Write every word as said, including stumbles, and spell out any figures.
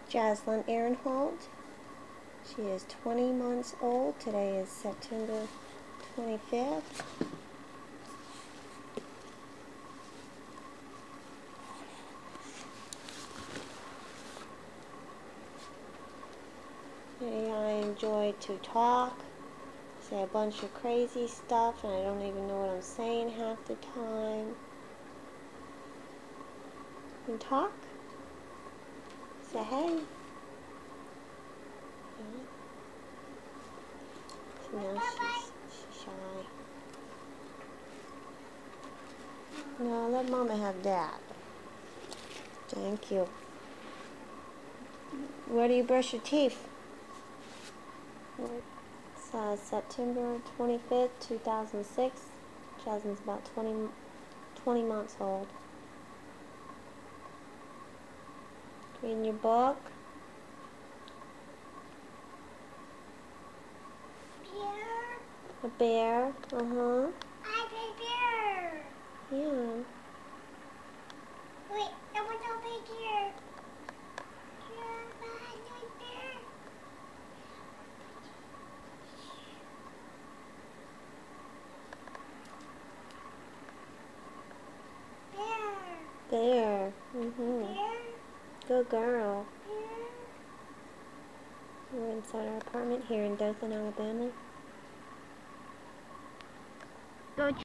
Jazlyn Aronhalt. She is twenty months old. Today is September twenty-fifth. Today I enjoy to talk, say a bunch of crazy stuff, and I don't even know what I'm saying half the time. And talk. Say hey. Yeah. So now she's, she's shy. No, let Mama have that. Thank you. Where do you brush your teeth? It's uh, September twenty-fifth, two thousand six. Jazlyn's about twenty, twenty months old. Reading your book. Bear. A bear. Uh-huh. I'm a bear. Yeah. Wait, that was a big bear. Bear, behind the bear. Bear. Bear. Mm-hmm. Bear. Good girl. Bear. We're inside our apartment here in Dothan, Alabama. Go